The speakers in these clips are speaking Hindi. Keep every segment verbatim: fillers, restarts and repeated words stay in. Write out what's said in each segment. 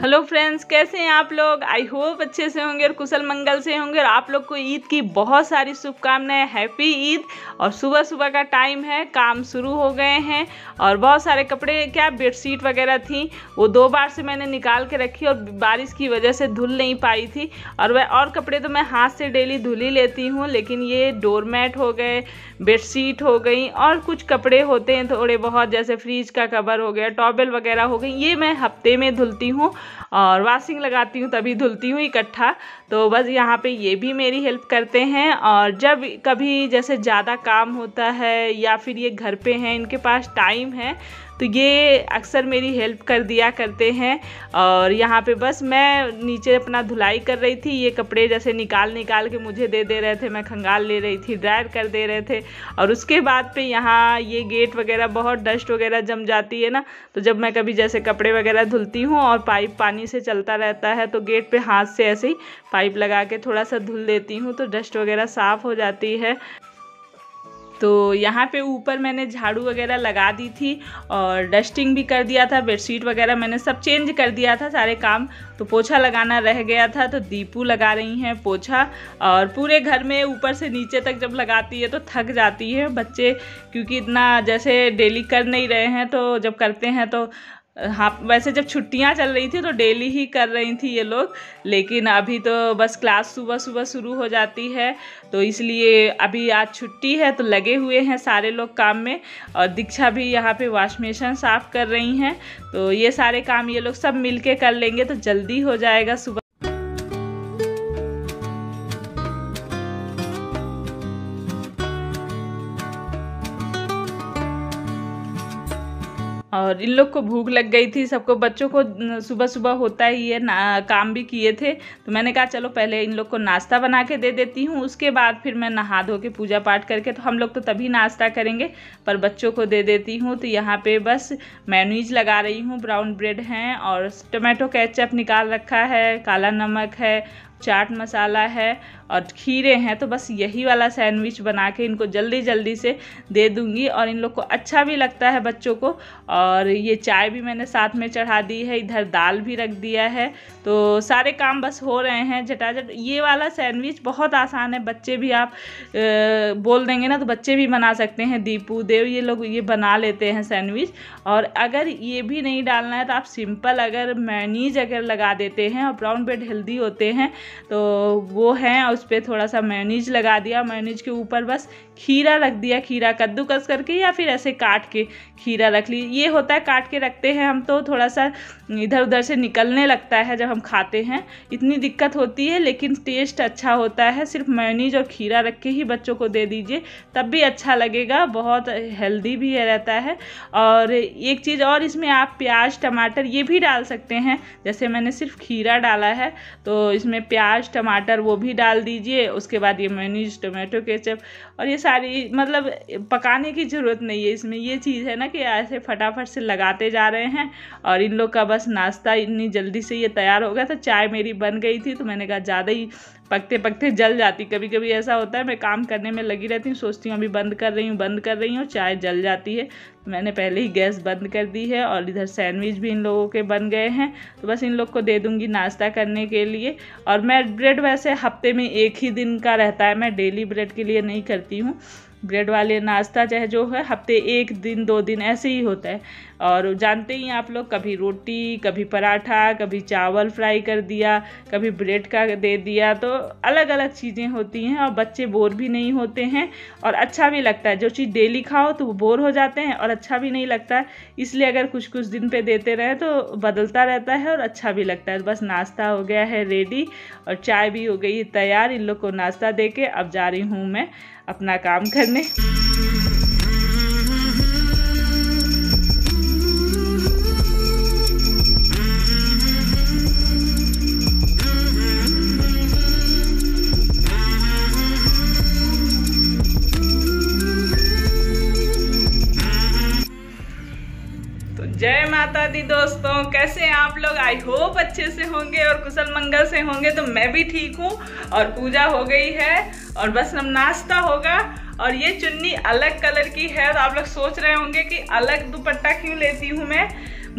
हेलो फ्रेंड्स, कैसे हैं आप लोग। आई होप अच्छे से होंगे और कुशल मंगल से होंगे। और आप लोग को ईद की बहुत सारी शुभकामनाएं। हैप्पी ईद। और सुबह सुबह का टाइम है, काम शुरू हो गए हैं और बहुत सारे कपड़े, क्या बेडशीट वगैरह थी, वो दो बार से मैंने निकाल के रखी और बारिश की वजह से धुल नहीं पाई थी। और वह और कपड़े तो मैं हाथ से डेली धुल ही लेती हूँ, लेकिन ये डोरमैट हो गए, बेडशीट हो गई और कुछ कपड़े होते हैं थोड़े बहुत, जैसे फ्रिज का कवर हो गया, टॉवेल वगैरह हो गई, ये मैं हफ्ते में धुलती हूँ और वॉशिंग लगाती हूँ तभी धुलती हूँ इकट्ठा। तो बस यहाँ पे ये भी मेरी हेल्प करते हैं। और जब कभी जैसे ज़्यादा काम होता है या फिर ये घर पे हैं, इनके पास टाइम है, तो ये अक्सर मेरी हेल्प कर दिया करते हैं। और यहाँ पे बस मैं नीचे अपना धुलाई कर रही थी, ये कपड़े जैसे निकाल निकाल के मुझे दे दे रहे थे, मैं खंगाल ले रही थी, ड्रायर कर दे रहे थे। और उसके बाद पे यहाँ ये गेट वगैरह बहुत डस्ट वगैरह जम जाती है ना, तो जब मैं कभी जैसे कपड़े वगैरह धुलती हूँ और पाइप पानी से चलता रहता है, तो गेट पे हाथ से ऐसे ही पाइप लगा के थोड़ा सा धुल देती हूँ, तो डस्ट वगैरह साफ़ हो जाती है। तो यहाँ पे ऊपर मैंने झाड़ू वगैरह लगा दी थी और डस्टिंग भी कर दिया था, बेडशीट वगैरह मैंने सब चेंज कर दिया था सारे काम। तो पोछा लगाना रह गया था, तो दीपू लगा रही हैं पोछा। और पूरे घर में ऊपर से नीचे तक जब लगाती है तो थक जाती है बच्चे, क्योंकि इतना जैसे डेली कर नहीं रहे हैं, तो जब करते हैं तो हाँ, वैसे जब छुट्टियां चल रही थी तो डेली ही कर रही थी ये लोग, लेकिन अभी तो बस क्लास सुबह सुबह शुरू हो जाती है, तो इसलिए अभी आज छुट्टी है, तो लगे हुए हैं सारे लोग काम में। और दीक्षा भी यहाँ पे वॉश बेसिन साफ़ कर रही हैं, तो ये सारे काम ये लोग सब मिल के कर लेंगे तो जल्दी हो जाएगा सुबह। और इन लोग को भूख लग गई थी, सबको बच्चों को सुबह सुबह होता ही है ना, काम भी किए थे, तो मैंने कहा चलो पहले इन लोग को नाश्ता बना के दे देती हूँ, उसके बाद फिर मैं नहा धो के पूजा पाठ करके, तो हम लोग तो तभी नाश्ता करेंगे, पर बच्चों को दे देती हूँ। तो यहाँ पे बस मेयोनीज लगा रही हूँ, ब्राउन ब्रेड हैं और टमाटो केचप निकाल रखा है, काला नमक है, चाट मसाला है और खीरे हैं, तो बस यही वाला सैंडविच बना के इनको जल्दी जल्दी से दे दूंगी। और इन लोग को अच्छा भी लगता है बच्चों को। और ये चाय भी मैंने साथ में चढ़ा दी है, इधर दाल भी रख दिया है, तो सारे काम बस हो रहे हैं झटाझट। ये वाला सैंडविच बहुत आसान है, बच्चे भी आप आ, बोल देंगे ना तो बच्चे भी बना सकते हैं। दीपू देव ये लोग ये बना लेते हैं सैंडविच। और अगर ये भी नहीं डालना है तो आप सिंपल अगर मेयोनीज अगर लगा देते हैं, और ब्राउन ब्रेड हेल्दी होते हैं तो वो हैं, और उस पर थोड़ा सा मेयोनीज लगा दिया, मेयोनीज के ऊपर बस खीरा रख दिया, खीरा कद्दूकस करके या फिर ऐसे काट के खीरा रख ली। ये होता है काट के रखते हैं हम तो थोड़ा सा इधर उधर से निकलने लगता है जब हम खाते हैं, इतनी दिक्कत होती है, लेकिन टेस्ट अच्छा होता है। सिर्फ मेयोनीज और खीरा रख के ही बच्चों को दे दीजिए, तब भी अच्छा लगेगा, बहुत हेल्दी भी रहता है। और एक चीज़ और, इसमें आप प्याज टमाटर ये भी डाल सकते हैं, जैसे मैंने सिर्फ खीरा डाला है तो इसमें प्याज टमाटर वो भी डाल दीजिए। उसके बाद ये मेयोनीज टमाटो केचप और ये सारी, मतलब पकाने की ज़रूरत नहीं है इसमें। ये चीज़ है ना कि ऐसे फटाफट से लगाते जा रहे हैं। और इन लोग का बस नाश्ता इतनी जल्दी से ये तैयार हो गया था। चाय मेरी बन गई थी, तो मैंने कहा ज़्यादा ही पकते पकते जल जाती, कभी कभी ऐसा होता है, मैं काम करने में लगी रहती हूँ, सोचती हूँ अभी बंद कर रही हूँ बंद कर रही हूँ चाय जल जाती है, तो मैंने पहले ही गैस बंद कर दी है। और इधर सैंडविच भी इन लोगों के बन गए हैं, तो बस इन लोग को दे दूँगी नाश्ता करने के लिए। और मैं ब्रेड वैसे हफ्ते में एक ही दिन का रहता है, मैं डेली ब्रेड के लिए नहीं करती हूँ। ब्रेड वाले नाश्ता चाहे जो है हफ्ते एक दिन दो दिन ऐसे ही होता है। और जानते ही आप लोग, कभी रोटी, कभी पराठा, कभी चावल फ्राई कर दिया, कभी ब्रेड का दे दिया, तो अलग अलग चीज़ें होती हैं और बच्चे बोर भी नहीं होते हैं और अच्छा भी लगता है। जो चीज़ डेली खाओ तो वो बोर हो जाते हैं और अच्छा भी नहीं लगता है, इसलिए अगर कुछ कुछ दिन पे देते रहे तो बदलता रहता है और अच्छा भी लगता है। बस नाश्ता हो गया है रेडी और चाय भी हो गई है तैयार। इन लोग को नाश्ता दे के अब जा रही हूँ मैं अपना काम करने। जय माता दी दोस्तों, कैसे हैं आप लोग। आई होप अच्छे से होंगे और कुशल मंगल से होंगे। तो मैं भी ठीक हूँ और पूजा हो गई है और बस अब नाश्ता होगा। और ये चुन्नी अलग कलर की है, तो आप लोग सोच रहे होंगे कि अलग दुपट्टा क्यों लेती हूँ मैं। मन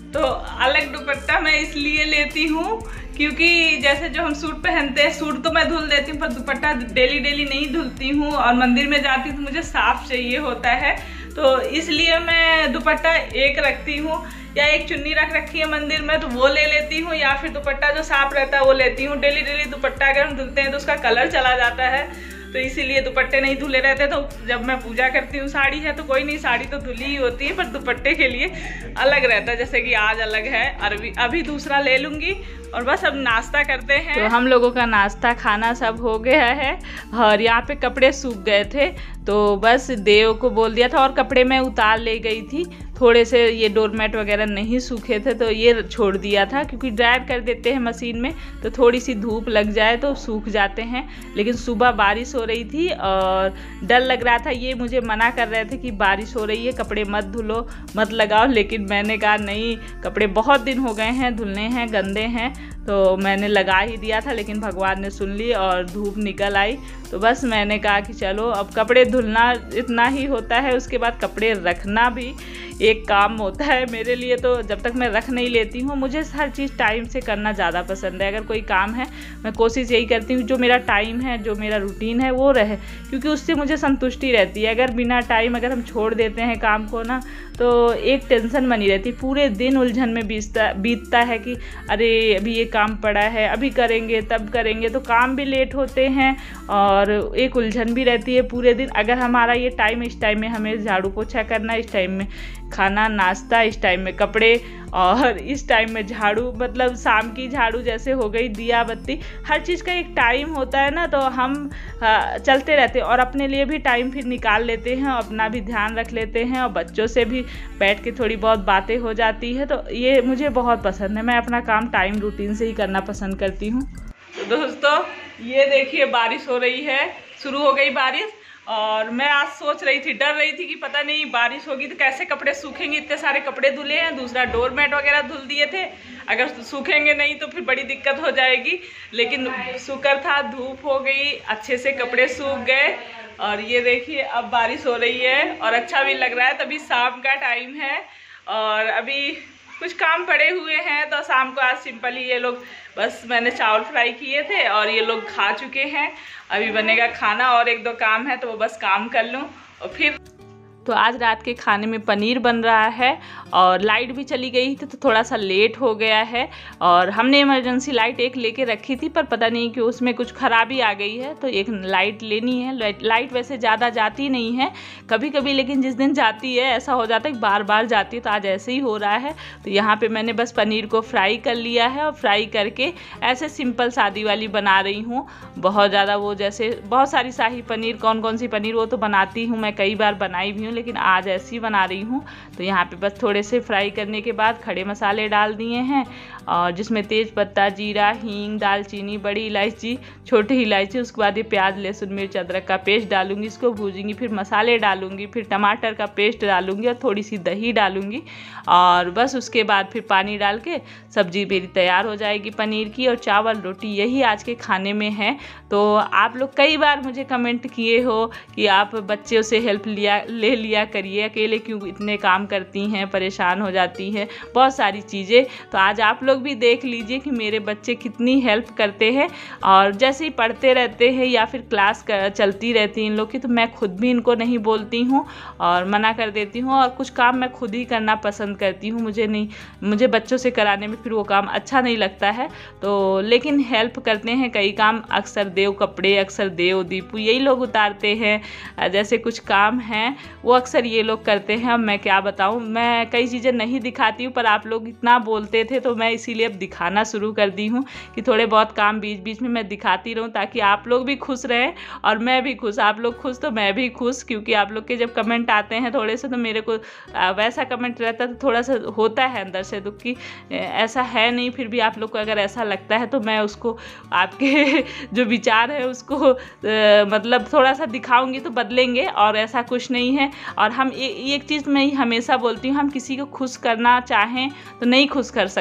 तो अलग दुपट्टा मैं इसलिए लेती हूँ क्योंकि जैसे जो हम सूट पहनते हैं, सूट तो मैं धुल देती हूँ पर दुपट्टा डेली डेली नहीं धुलती हूँ, और मंदिर में जाती हूँ तो मुझे साफ चाहिए होता है, तो इसलिए मैं दुपट्टा एक रखती हूँ, या एक चुन्नी रख रखी है मंदिर में तो वो ले लेती हूँ, या फिर दुपट्टा जो साफ रहता है वो लेती हूँ। डेली डेली दुपट्टा अगर हम धुलते हैं तो उसका कलर चला जाता है, तो इसीलिए दुपट्टे नहीं धुले रहते। तो जब मैं पूजा करती हूँ, साड़ी है तो कोई नहीं, साड़ी तो धुली ही होती है, पर दुपट्टे के लिए अलग रहता है, जैसे कि आज अलग है, अभी अभी दूसरा ले लूँगी। और बस अब नाश्ता करते हैं। तो हम लोगों का नाश्ता खाना सब हो गया है, और यहाँ पे कपड़े सूख गए थे तो बस देव को बोल दिया था, और कपड़े मैं उतार ले गई थी, थोड़े से ये डोरमेट वगैरह नहीं सूखे थे तो ये छोड़ दिया था, क्योंकि ड्रायर कर देते हैं मशीन में तो थोड़ी सी धूप लग जाए तो सूख जाते हैं। लेकिन सुबह बारिश हो रही थी और डर लग रहा था, ये मुझे मना कर रहे थे कि बारिश हो रही है, कपड़े मत धुलो, मत लगाओ, लेकिन मैंने कहा नहीं, कपड़े बहुत दिन हो गए हैं, धुलने हैं, गंदे हैं, तो मैंने लगा ही दिया था। लेकिन भगवान ने सुन ली और धूप निकल आई, तो बस मैंने कहा कि चलो अब कपड़े धुलना इतना ही होता है, उसके बाद कपड़े रखना भी एक काम होता है मेरे लिए। तो जब तक मैं रख नहीं लेती हूँ, मुझे हर चीज़ टाइम से करना ज़्यादा पसंद है। अगर कोई काम है मैं कोशिश यही करती हूँ जो मेरा टाइम है, जो मेरा रूटीन है वो रहे, क्योंकि उससे मुझे संतुष्टि रहती है। अगर बिना टाइम अगर हम छोड़ देते हैं काम को ना, तो एक टेंशन बनी रहती, पूरे दिन उलझन में बीतता बीतता है कि अरे अभी ये काम पड़ा है, अभी करेंगे तब करेंगे, तो काम भी लेट होते हैं और एक उलझन भी रहती है पूरे दिन। अगर हमारा ये टाइम, इस टाइम में हमें झाड़ू पोछा करना, इस टाइम में खाना नाश्ता, इस टाइम में कपड़े, और इस टाइम में झाड़ू, मतलब शाम की झाड़ू जैसे हो गई, दिया बत्ती, हर चीज़ का एक टाइम होता है ना, तो हम आ, चलते रहते हैं और अपने लिए भी टाइम फिर निकाल लेते हैं, अपना भी ध्यान रख लेते हैं, और बच्चों से भी बैठ के थोड़ी बहुत बातें हो जाती है। तो ये मुझे बहुत पसंद है, मैं अपना काम टाइम रूटीन से ही करना पसंद करती हूँ। तो दोस्तों ये देखिए बारिश हो रही है, शुरू हो गई बारिश, और मैं आज सोच रही थी, डर रही थी कि पता नहीं बारिश होगी तो कैसे कपड़े सूखेंगे, इतने सारे कपड़े धुले हैं, दूसरा डोरमेट वगैरह धुल दिए थे, अगर सूखेंगे नहीं तो फिर बड़ी दिक्कत हो जाएगी। लेकिन शुक्र था धूप हो गई, अच्छे से कपड़े सूख गए, और ये देखिए अब बारिश हो रही है और अच्छा भी लग रहा है। तभी शाम का टाइम है और अभी कुछ काम पड़े हुए हैं, तो शाम को आज सिंपल ही ये लोग, बस मैंने चावल फ्राई किए थे और ये लोग खा चुके हैं, अभी बनेगा खाना और एक दो काम है तो वो बस काम कर लूँ और फिर। तो आज रात के खाने में पनीर बन रहा है, और लाइट भी चली गई थी तो थोड़ा सा लेट हो गया है, और हमने इमरजेंसी लाइट एक लेके रखी थी पर पता नहीं कि उसमें कुछ खराबी आ गई है, तो एक लाइट लेनी है। लाइट, लाइट वैसे ज़्यादा जाती नहीं है कभी कभी, लेकिन जिस दिन जाती है ऐसा हो जाता है कि बार बार जाती है, तो आज ऐसे ही हो रहा है। तो यहाँ पर मैंने बस पनीर को फ्राई कर लिया है, और फ्राई करके ऐसे सिंपल सादी वाली बना रही हूँ। बहुत ज़्यादा वो जैसे बहुत सारी शाही पनीर, कौन कौन सी पनीर वो तो बनाती हूँ मैं, कई बार बनाई भी हूँ, लेकिन आज ऐसी बना रही हूँ। तो यहाँ पे बस थोड़े से फ्राई करने के बाद खड़े मसाले डाल दिए हैं, और जिसमें तेज पत्ता, जीरा, हींग, दालचीनी, बड़ी इलायची, छोटी इलायची, उसके बाद ये प्याज, लहसुन, मिर्च, अदरक का पेस्ट डालूंगी, इसको भूजूंगी, फिर मसाले डालूंगी, फिर टमाटर का पेस्ट डालूंगी और थोड़ी सी दही डालूंगी, और बस उसके बाद फिर पानी डाल के सब्जी मेरी तैयार हो जाएगी पनीर की। और चावल रोटी यही आज के खाने में है। तो आप लोग कई बार मुझे कमेंट किए हो कि आप बच्चों से हेल्प लिया ले लिया करिए, अकेले क्यों इतने काम करती हैं, परेशान हो जाती हैं, बहुत सारी चीज़ें। तो आज आप लोग भी देख लीजिए कि मेरे बच्चे कितनी हेल्प करते हैं, और जैसे ही पढ़ते रहते हैं या फिर क्लास चलती रहती है इन लोग की, तो मैं खुद भी इनको नहीं बोलती हूँ और मना कर देती हूँ, और कुछ काम मैं खुद ही करना पसंद करती हूँ। मुझे नहीं मुझे बच्चों से कराने में फिर वो काम अच्छा नहीं लगता है, तो लेकिन हेल्प करते हैं कई काम। अक्सर देव कपड़े, अक्सर देव दीपू यही लोग उतारते हैं, जैसे कुछ काम हैं वो अक्सर ये लोग करते हैं। अब मैं क्या बताऊँ, मैं कई चीज़ें नहीं दिखाती हूँ, पर आप लोग इतना बोलते थे तो मैं इसीलिए अब दिखाना शुरू कर दी हूँ कि थोड़े बहुत काम बीच बीच में मैं दिखाती रहूँ, ताकि आप लोग भी खुश रहें और मैं भी खुश। आप लोग खुश तो मैं भी खुश, क्योंकि आप लोग के जब कमेंट आते हैं थोड़े से, तो मेरे को वैसा कमेंट रहता है तो थोड़ा सा होता है अंदर से दुख की ऐसा है नहीं, फिर भी आप लोग को अगर ऐसा लगता है तो मैं उसको आपके जो विचार है उसको आ, मतलब थोड़ा सा दिखाऊंगी तो बदलेंगे, और ऐसा कुछ नहीं है। और हम ए, एक चीज़ मैं हमेशा बोलती हूँ, हम किसी को खुश करना चाहें तो नहीं खुश कर सकते, वो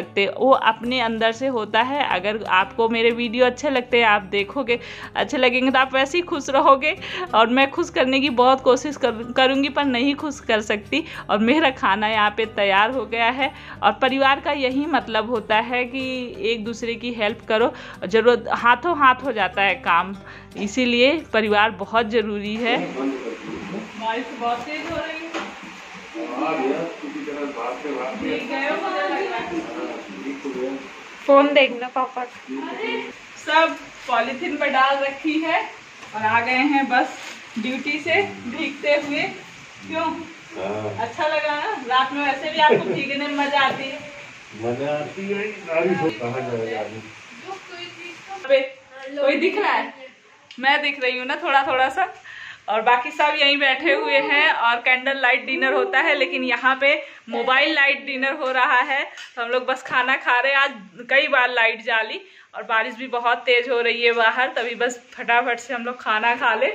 वो अपने अंदर से होता है। अगर आपको मेरे वीडियो अच्छे लगते हैं, आप देखोगे, अच्छे लगेंगे तो आप वैसे ही खुश रहोगे। और मैं खुश करने की बहुत कोशिश कर, करूँगी पर नहीं खुश कर सकती। और मेरा खाना यहाँ पे तैयार हो गया है। और परिवार का यही मतलब होता है कि एक दूसरे की हेल्प करो, जरूरत हाथों हाथ हो जाता है काम। इसीलिए परिवार बहुत ज़रूरी है। बारिश बहुत तेज हो रही है। फोन देखना पापा। सब पॉलीथीन पर डाल रखी है और आ गए हैं बस ड्यूटी से भीगते हुए। क्यों अच्छा लगा ना? रात में वैसे भी आपको भीगने में मजा आती है। मजा आती है। कहाँ जाएगा? कोई दिख रहा है? मैं दिख रही हूँ ना थोड़ा थोड़ा सा। और बाकी सब यहीं बैठे हुए हैं और कैंडल लाइट डिनर होता है, लेकिन यहाँ पे मोबाइल लाइट डिनर हो रहा है। तो हम लोग बस खाना खा रहे हैं। आज कई बार लाइट जाली और बारिश भी बहुत तेज हो रही है बाहर, तभी बस फटाफट से हम लोग खाना खा ले।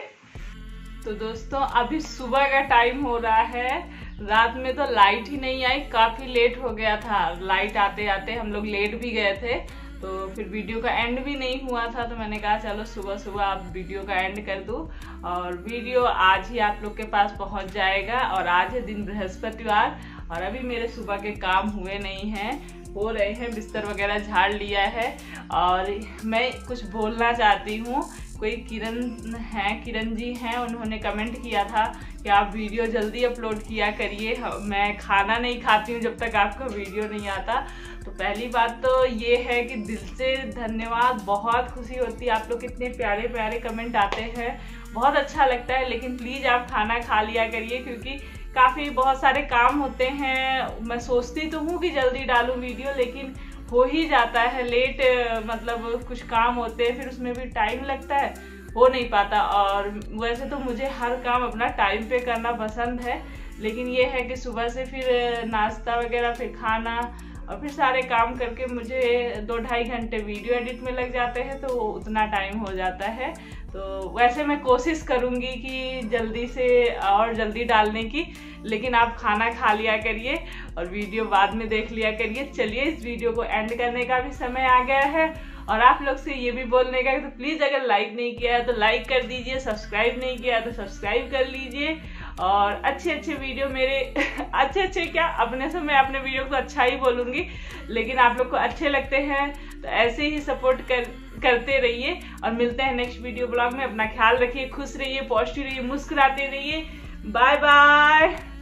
तो दोस्तों अभी सुबह का टाइम हो रहा है। रात में तो लाइट ही नहीं आई, काफ़ी लेट हो गया था। लाइट आते आते हम लोग लेट भी गए थे, तो फिर वीडियो का एंड भी नहीं हुआ था। तो मैंने कहा चलो सुबह सुबह आप वीडियो का एंड कर दूँ। और वीडियो आज ही आप लोग के पास पहुंच जाएगा। और आज है दिन बृहस्पतिवार और अभी मेरे सुबह के काम हुए नहीं हैं, हो रहे हैं। बिस्तर वगैरह झाड़ लिया है। और मैं कुछ बोलना चाहती हूँ। कोई किरण हैं, किरण जी हैं, उन्होंने कमेंट किया था कि आप वीडियो जल्दी अपलोड किया करिए, मैं खाना नहीं खाती हूँ जब तक आपका वीडियो नहीं आता। तो पहली बात तो ये है कि दिल से धन्यवाद, बहुत खुशी होती है। आप लोग कितने प्यारे प्यारे कमेंट आते हैं, बहुत अच्छा लगता है। लेकिन प्लीज़ आप खाना खा लिया करिए, क्योंकि काफ़ी बहुत सारे काम होते हैं। मैं सोचती तो हूँ कि जल्दी डालूँ वीडियो, लेकिन हो ही जाता है लेट। मतलब कुछ काम होते हैं, फिर उसमें भी टाइम लगता है, हो नहीं पाता। और वैसे तो मुझे हर काम अपना टाइम पे करना पसंद है, लेकिन ये है कि सुबह से फिर नाश्ता वगैरह, फिर खाना और फिर सारे काम करके मुझे दो ढाई घंटे वीडियो एडिट में लग जाते हैं, तो उतना टाइम हो जाता है। तो वैसे मैं कोशिश करूँगी कि जल्दी से और जल्दी डालने की, लेकिन आप खाना खा लिया करिए और वीडियो बाद में देख लिया करिए। चलिए इस वीडियो को एंड करने का भी समय आ गया है। और आप लोग से ये भी बोलने का तो प्लीज़ अगर लाइक नहीं किया है तो लाइक कर दीजिए, सब्सक्राइब नहीं किया है तो सब्सक्राइब कर लीजिए। और अच्छे अच्छे वीडियो मेरे अच्छे अच्छे क्या, अपने से मैं अपने वीडियो को अच्छा ही बोलूँगी, लेकिन आप लोग को अच्छे लगते हैं तो ऐसे ही सपोर्ट कर करते रहिए। और मिलते हैं नेक्स्ट वीडियो ब्लॉग में। अपना ख्याल रखिए, खुश रहिए, पॉजिटिव रहिए, मुस्कुराते रहिए। Bye bye.